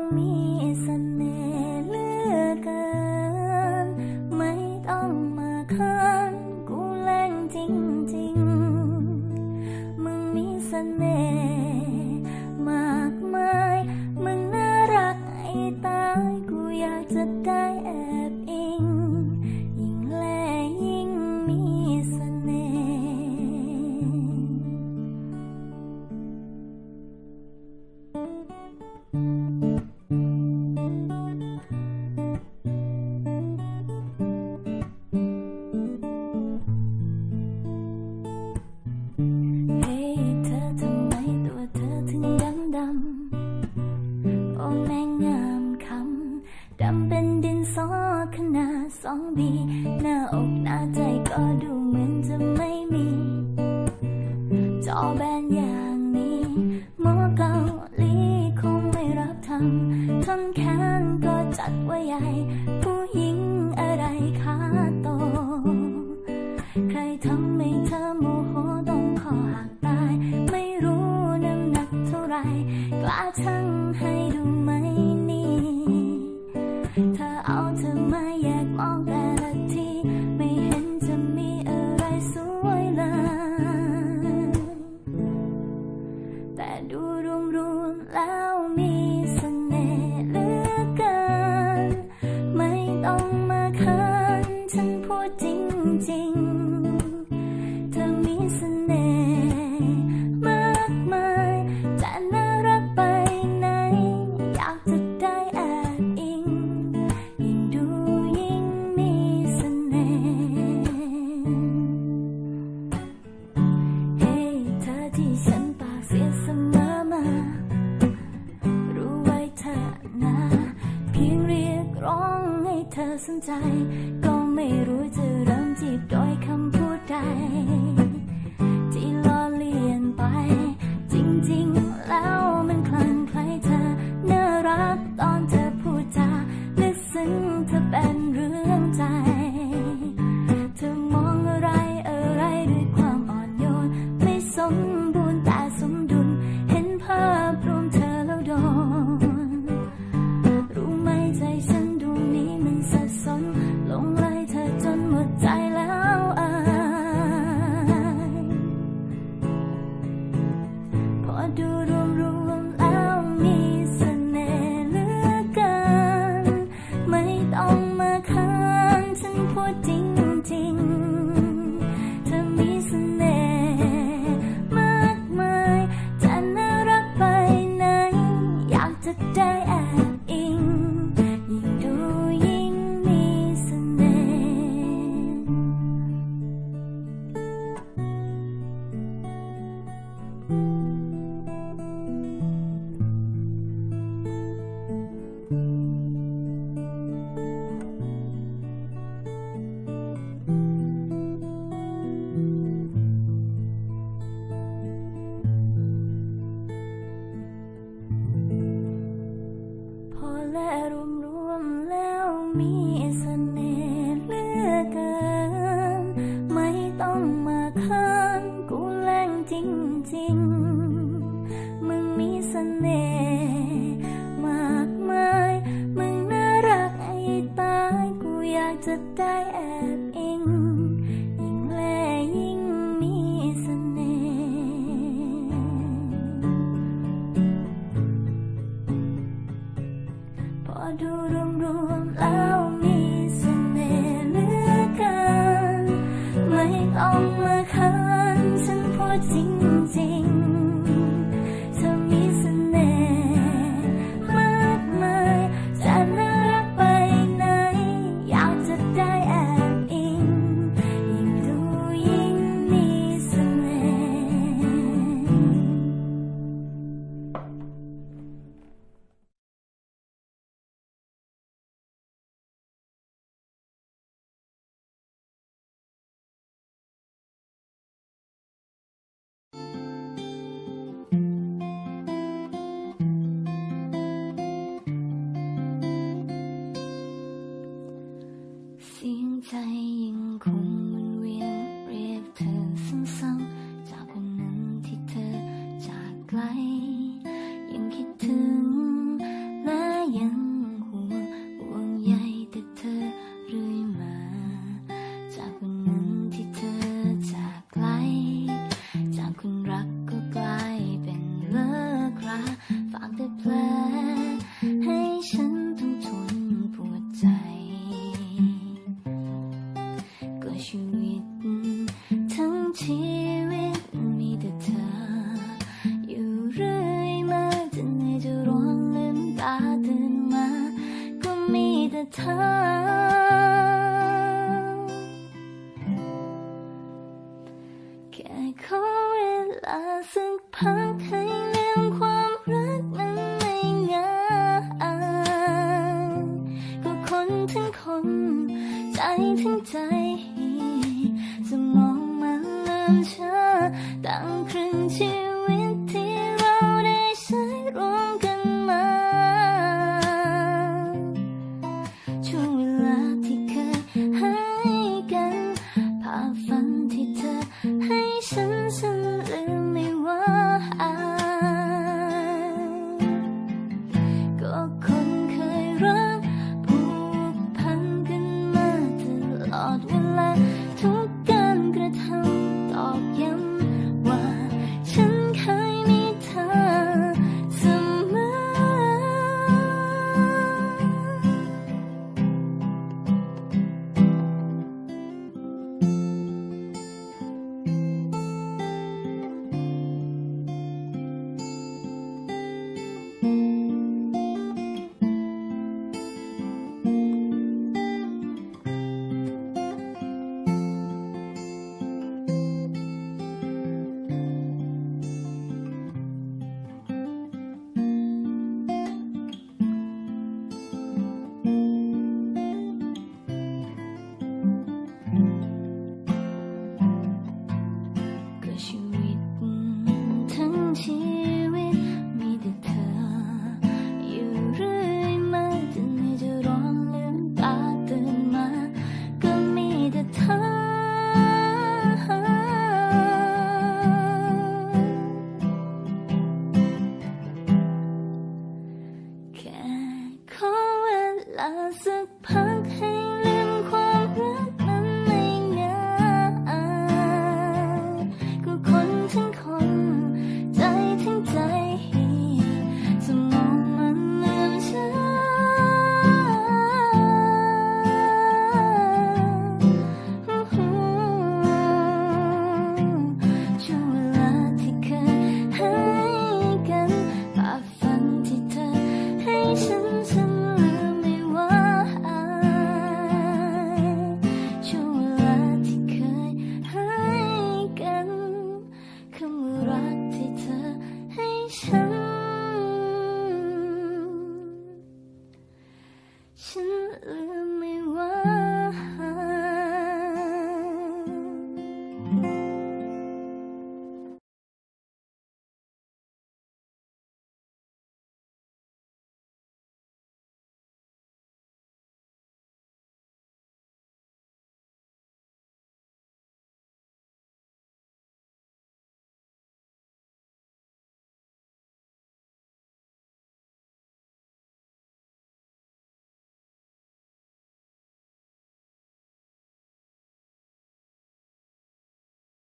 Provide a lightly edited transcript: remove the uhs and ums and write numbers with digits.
มีเสน่ห์เหลือเกินไม่ต้องมาเขินกูแรงจริงๆมึงมีเสน่ห์มากมายมึงน่ารักให้ตายกูอยากจะได้แอบอิงยิ่งแลยิ่งมีเสน่ห์ดำเป็นดินสอขนาด2 ปีหน้าอกหน้าใจก็ดูเหมือนจะไม่มีจอแบนอย่างนี้หมอเกาหลีคงไม่รับทำท่อนแขนก็จัดว่าใหญ่ผู้หญิงอะไรขาโตใครทำให้เธอโมโหต้องคอหักตายไม่รู้น้ำหนักเท่าไรกล้าชั่งให้ดูไหมนี่เธอเอาเธอมาแยกมองแต่ละทีไม่เห็นจะมีอะไรสวยเลยแต่ดูรวมๆแล้วมีเสน่ห์เหลือเกินไม่ต้องมาเขินฉันพูดจริงๆเธอมีเสน่ห์มากมายจะน่ารักไปไหนอยากจะได้แอบอิงยิ่งดูยิ่งมีเสน่ห์เฮ้เธอที่ฉันปากเสียเสมอมารู้ไว้เธอนะเพียงเรียกร้องให้เธอสนใจก็ไม่รู้จะเริ่มจีบโดยคำพูดใดที่ล้อเลียนไปจริงๆแล้วมันคลั่งไคล้เธอน่ารักตอนเธอพูดจาลึกซึ้งเธอเป็นเรื่องใจเธอมองอะไรด้วยความอ่อนโยนไม่สมบูรณ์แต่สมดุลเห็นภาพรวมเธอแล้วโดนรู้ไหมใจฉันดวงนี้มันสับสนหลงไหลเธอจนหมดใจแล้วพอดูรวมแล้วมีเสน่ห์เหลือเกินไม่ต้องมาเขินฉันพูดจริงๆเธอมีเสน่ห์มากมายจะน่ารักไปไหนอยากจะได้แอบอิงยิ่งดูยิ่งมีเสน่ห์พอและรวมแล้วมีเสน่ห์เหลือเกินไม่ต้องมาเขินกูแรงจริงๆมึงมีเสน่ห์มากมายมึงน่ารักให้ตายกูอยากจะได้แอบอิงยิ่งแลยิ่งมีเสน่ห์พอดูรวมแล้วมีเสน่ห์เหลือเกินไม่ต้องมาเขินฉันพูดจริงๆเธอมีเสน่ห์มากมายจะน่ารักไปไหนอยากจะได้แอบอิงยิ่งดูยิ่งมีเสน่ห์เธอแค่ขอเวลาสักพักให้ลืมความรักมันไม่ง่ายก็คนทั้งคนใจทั้งใจสมองมันเริ่มช้าตั้งครึ่งชีวิตที่เราได้ใช้ร่วมกันมาช่วงเวลาที่เคยให้กันภาพฝันที่เธอให้ฉันลืมไม่ว่าก็คนเคยรักผูกพันกันมาตลอดเวลาทุกการกระทำตอกย้ำว่าฉันเคยมีเธอเสมอชีวิตทั้งชีวิตมีแต่เธออยู่เรื่อยมาจนไม่จะร้อนลืมตาตื่นมาก็มีแต่เธอแค่ขอเวลาสักพักให้ลืมความรักมันไม่ง่ายก็คนทั้งคนใจทั้งใจสมองมันเริ่มช้าช่วงเวลาที่เคยให้กันภาพฝันที่เธอให้ฉันลืมไม่ว่าช่วงเวลาที่เคยให้กันคำว่ารักที่เธอให้ฉัน